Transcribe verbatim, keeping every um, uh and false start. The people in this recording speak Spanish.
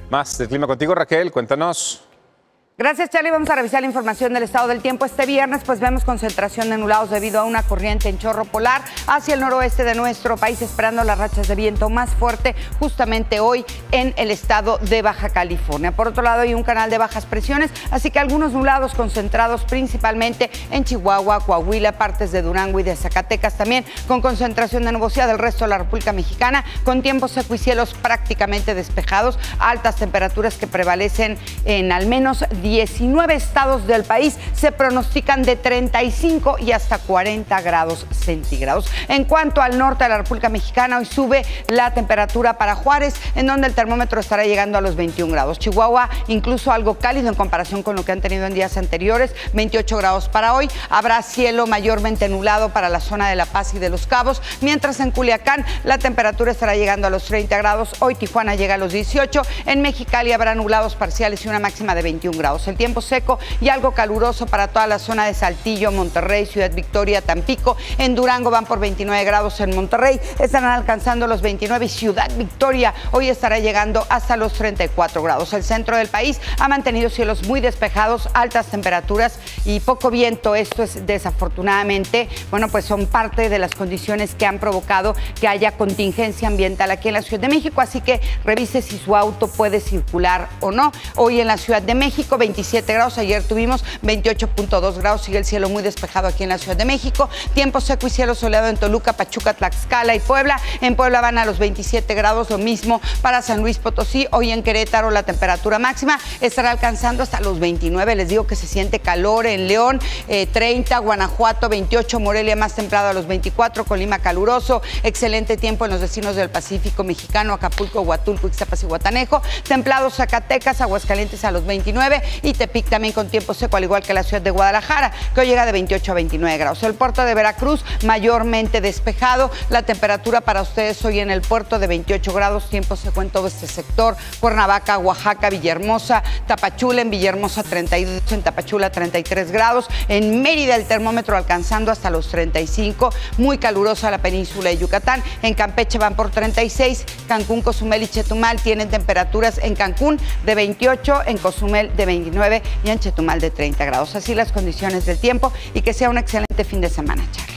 Más del clima contigo, Raquel, cuéntanos. Gracias, Charlie. Vamos a revisar la información del estado del tiempo. Este viernes pues vemos concentración de nublados debido a una corriente en chorro polar hacia el noroeste de nuestro país, esperando las rachas de viento más fuerte justamente hoy en el estado de Baja California. Por otro lado, hay un canal de bajas presiones, así que algunos nublados concentrados principalmente en Chihuahua, Coahuila, partes de Durango y de Zacatecas, también con concentración de nubosidad del resto de la República Mexicana, con tiempo seco y cielos prácticamente despejados, altas temperaturas que prevalecen en al menos diecinueve estados del país. Se pronostican de treinta y cinco y hasta cuarenta grados centígrados. En cuanto al norte de la República Mexicana, hoy sube la temperatura para Juárez, en donde el termómetro estará llegando a los veintiún grados. Chihuahua, incluso algo cálido en comparación con lo que han tenido en días anteriores, veintiocho grados para hoy. Habrá cielo mayormente nublado para la zona de La Paz y de Los Cabos, mientras en Culiacán la temperatura estará llegando a los treinta grados. Hoy Tijuana llega a los dieciocho. En Mexicali habrá nublados parciales y una máxima de veintiún grados. El tiempo seco y algo caluroso para toda la zona de Saltillo, Monterrey, Ciudad Victoria, Tampico. En Durango van por veintinueve grados, en Monterrey estarán alcanzando los veintinueve y Ciudad Victoria hoy estará llegando hasta los treinta y cuatro grados. El centro del país ha mantenido cielos muy despejados, altas temperaturas y poco viento. Esto es desafortunadamente, bueno, pues son parte de las condiciones que han provocado que haya contingencia ambiental aquí en la Ciudad de México, así que revise si su auto puede circular o no. Hoy en la Ciudad de México, veintisiete grados, ayer tuvimos veintiocho punto dos grados, sigue el cielo muy despejado aquí en la Ciudad de México, tiempo seco y cielo soleado en Toluca, Pachuca, Tlaxcala y Puebla. En Puebla van a los veintisiete grados, lo mismo para San Luis Potosí. Hoy en Querétaro la temperatura máxima estará alcanzando hasta los veintinueve, les digo que se siente calor en León, eh, treinta, Guanajuato veintiocho, Morelia más templado a los veinticuatro, Colima caluroso, excelente tiempo en los destinos del Pacífico mexicano, Acapulco, Huatulco, Ixtapas y Guatanejo, templado Zacatecas, Aguascalientes a los veintinueve y Tepic también con tiempo seco, al igual que la ciudad de Guadalajara, que hoy llega de veintiocho a veintinueve grados. El puerto de Veracruz mayormente despejado, la temperatura para ustedes hoy en el puerto de veintiocho grados, tiempo seco en todo este sector, Cuernavaca, Oaxaca, Villahermosa, Tapachula, en Villahermosa treinta y dos, en Tapachula treinta y tres grados, en Mérida el termómetro alcanzando hasta los treinta y cinco, muy calurosa la península de Yucatán, en Campeche van por treinta y seis, Cancún, Cozumel y Chetumal tienen temperaturas en Cancún de veintiocho, en Cozumel de veintinueve y en Chetumal de treinta grados. Así las condiciones del tiempo y que sea un excelente fin de semana, Charlie.